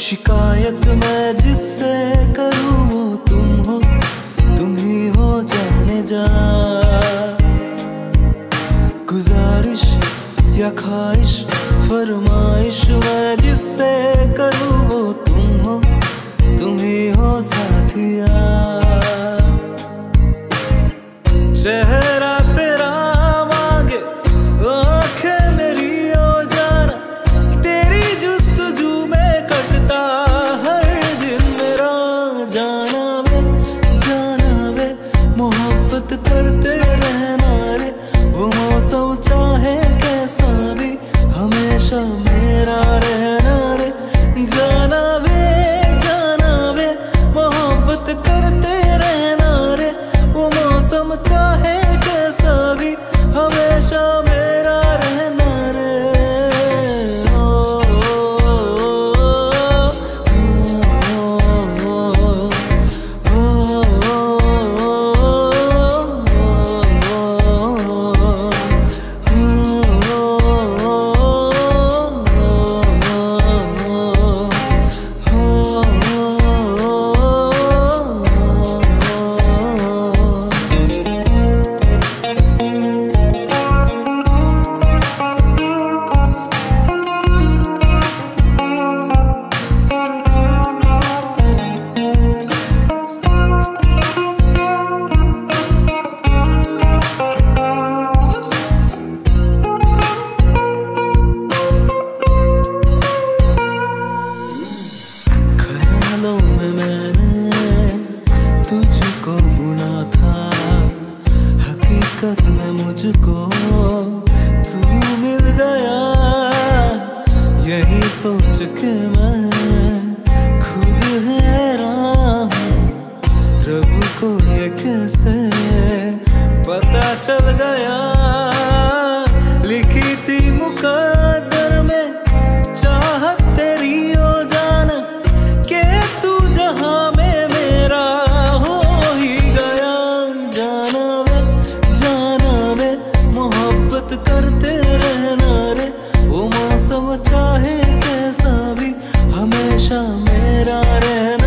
शिकायत मैं जिससे करूँ वो तुम हो, तुम ही हो जाने जा। गुजारिश या ख्वाहिश फरमाइश मैं जिससे करूँ वो तुम हो, तुम ही हो साथिया। चेहरा तेरा मांगे आँखें मेरी ओ जाना, तेरी जुस्तजू में कटता हर दिन मेरा। जाना वे मोहब्बत करते रहना रे, वो मौसम चाहे कैसा भी हमेशा मेरा रहना रे। जाना वे मोहब्बत करते रहना रे, वो मौसम चाहे कैसा भी हमेशा मेरा रहना रे। मैंने तुझको बुना था, हकीकत में मुझको तू मिल गया। यही सोच के मैं खुद हैरान हूँ, रब को ये कैसे पता चल गया। लिखी थी मुकद्दर में चाहत तेरी ओ जाना, के तू जहां में मेरा हो ही गया। जाना वे मोहब्बत करते रहना रे, वो मौसम चाहे कैसा भी हमेशा मेरा रहना।